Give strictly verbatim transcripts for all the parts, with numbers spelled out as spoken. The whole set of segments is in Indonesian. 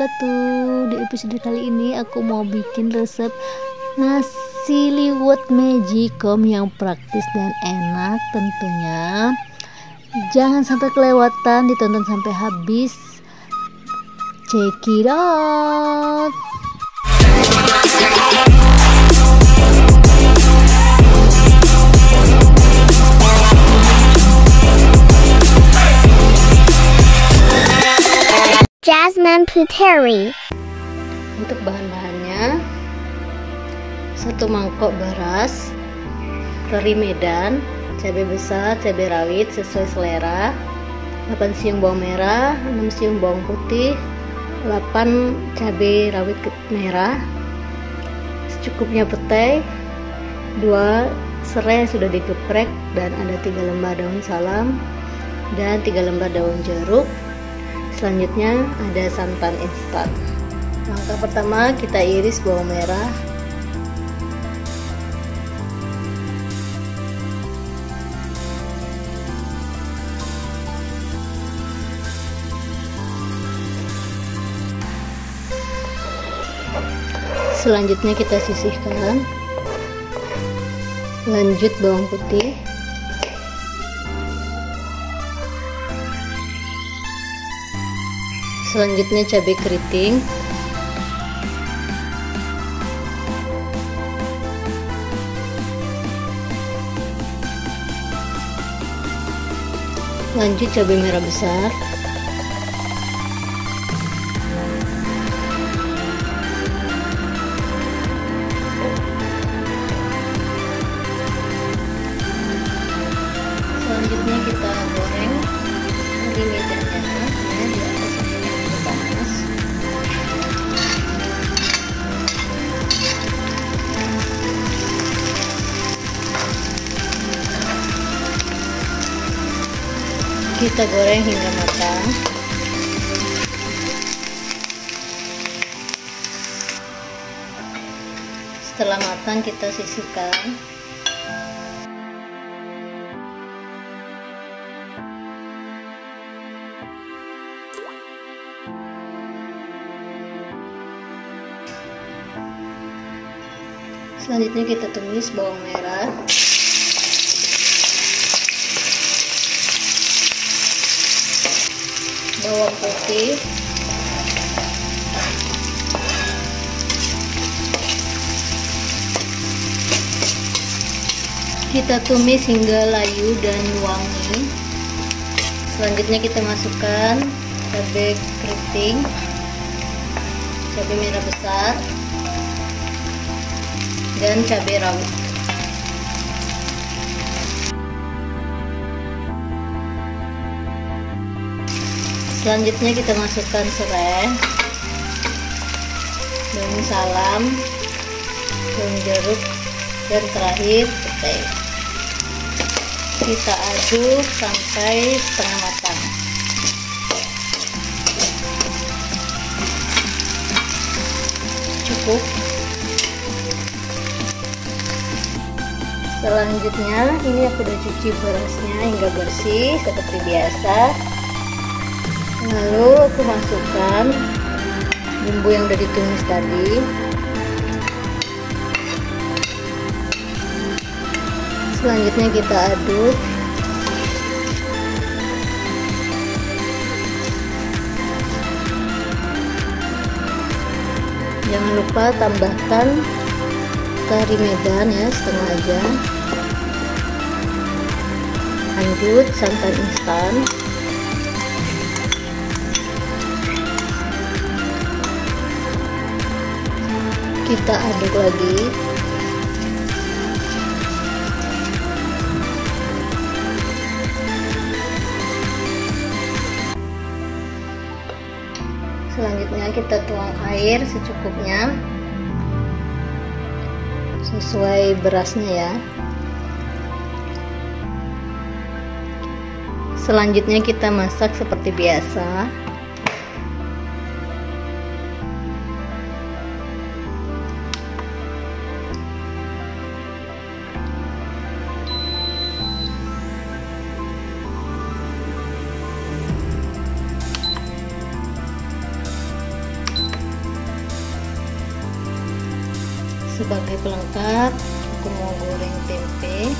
wabarakatuh. Di episode kali ini aku mau bikin resep nasi liwet magicom yang praktis dan enak tentunya. Jangan sampai kelewatan, ditonton sampai habis. Check it out. Jasmine Puteri. Untuk bahan-bahannya, satu mangkok beras, teri Medan, cabai besar, cabai rawit sesuai selera, delapan siung bawang merah, enam siung bawang putih, delapan cabai rawit merah, secukupnya petai, dua serai yang sudah digeprek, dan ada tiga lembar daun salam dan tiga lembar daun jeruk. Selanjutnya ada santan instan. Langkah pertama, kita iris bawang merah. Selanjutnya kita sisihkan. Lanjut bawang putih. Selanjutnya cabai keriting. Lanjut cabai merah besar. Selanjutnya kita goreng teri medannya ya, di atas minyak panas. Kita goreng hingga matang. Setelah matang kita sisihkan. Selanjutnya kita tumis bawang merah, bawang putih, kita tumis hingga layu dan wangi. Selanjutnya kita masukkan cabai keriting, cabai merah besar, dan cabai rawit. Selanjutnya kita masukkan serai, daun salam, daun jeruk, dan terakhir petai. Kita aduk sampai setengah matang. Cukup. Selanjutnya ini aku udah cuci berasnya hingga bersih seperti biasa. Lalu aku masukkan bumbu yang udah ditumis tadi. Selanjutnya kita aduk. Jangan lupa tambahkan teri Medan ya, setengah aja. Lanjut santan instan. Kita aduk lagi. Selanjutnya kita tuang air secukupnya sesuai berasnya ya. Selanjutnya kita masak seperti biasa. Sebagai pelengkap, aku mau goreng tempe.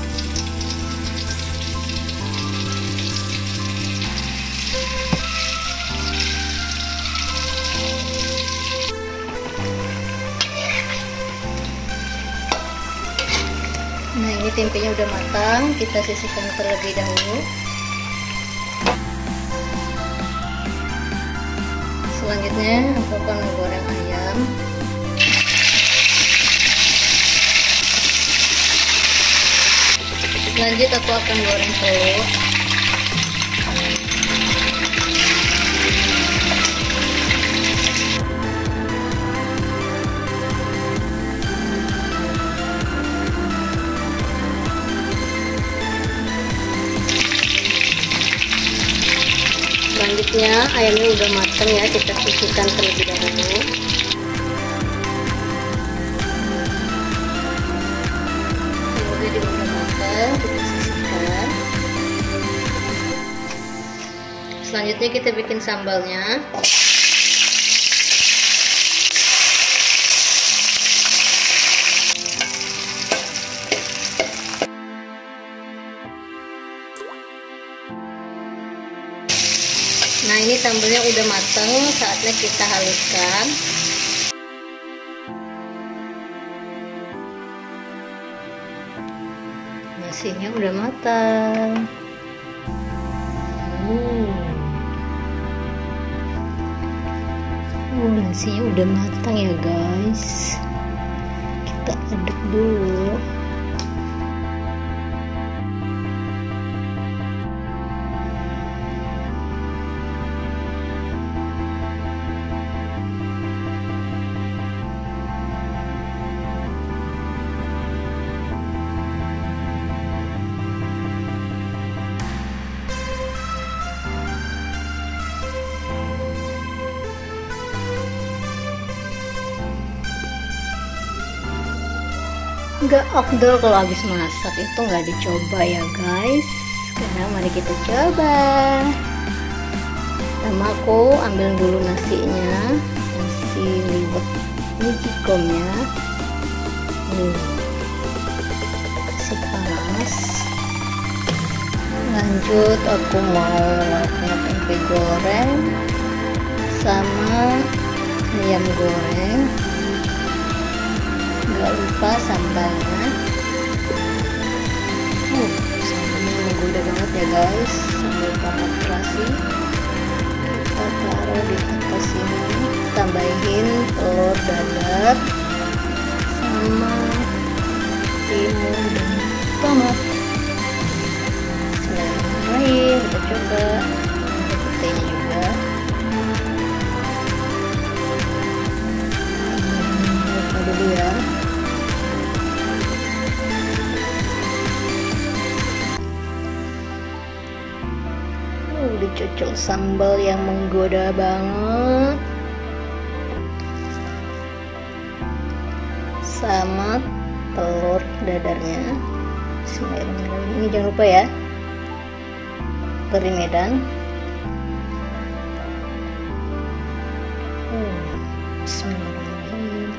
Nah, ini tempenya udah matang, kita sisihkan terlebih dahulu. Selanjutnya aku akan menggoreng ayam. Lanjut aku akan goreng telur. Selanjutnya ayamnya udah matang ya, kita sisihkan terlebih dahulu. Telurnya juga udah matang, kita sisihkan. Selanjutnya kita bikin sambalnya. Nah, ini sambalnya udah matang, saatnya kita haluskan. Nasinya udah matang. Hmm. Oh, nasinya udah matang ya guys. Kita aduk dulu. Nggak afdol kalau habis masak itu nggak dicoba ya guys, karena mari kita coba. Pertama aku ambil dulu nasinya, nasi liwet magicomnya. hmm. Kasih panas. Lanjut aku mau lauknya tempe goreng sama ayam goreng. Gak lupa sambalnya. uh, Sambalnya menggoda banget ya guys, sambal tomat terasi. Kita taruh di atas sini, tambahin telur dadar sama timun dan tomat. Bismillahirrahmanirrahim, kita coba. Ada petainya juga. Lupa dulu ya. Dicocol sambal yang menggoda banget sama telur dadarnya. Bismillahirrahmanirrahim. Ini jangan lupa ya, teri Medan. hmm. Bismillahirrahmanirrahim.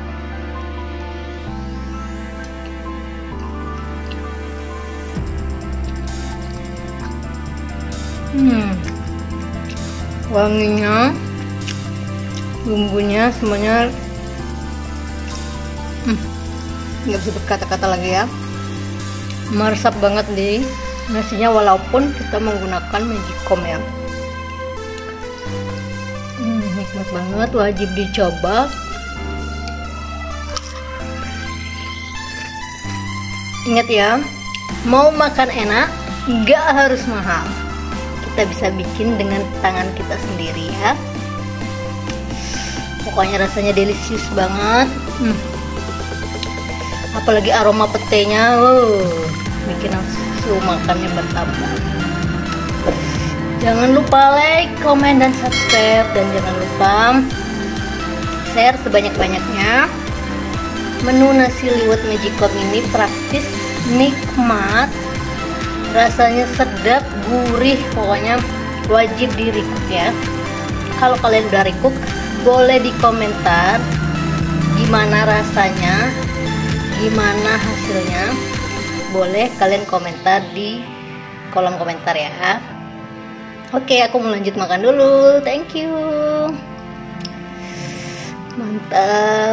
Hmm, wanginya, bumbunya semuanya hmm, nggak bisa berkata-kata lagi ya, meresap banget di nasinya walaupun kita menggunakan magicom ya. hmm, nikmat banget, wajib dicoba. Ingat ya, mau makan enak nggak harus mahal, kita bisa bikin dengan tangan kita sendiri ya. Pokoknya rasanya delicious banget. hmm. Apalagi aroma petenya, wow, bikin nafsu makannya bertambah. Jangan lupa like, komen, dan subscribe, dan jangan lupa share sebanyak-banyaknya. Menu nasi liwet magicom ini praktis, nikmat, rasanya sedap, gurih, pokoknya wajib di recook ya. Kalau kalian udah recook, boleh di komentar Gimana rasanya, gimana hasilnya, boleh kalian komentar di kolom komentar ya. Oke, aku mau lanjut makan dulu. Thank you. Mantap.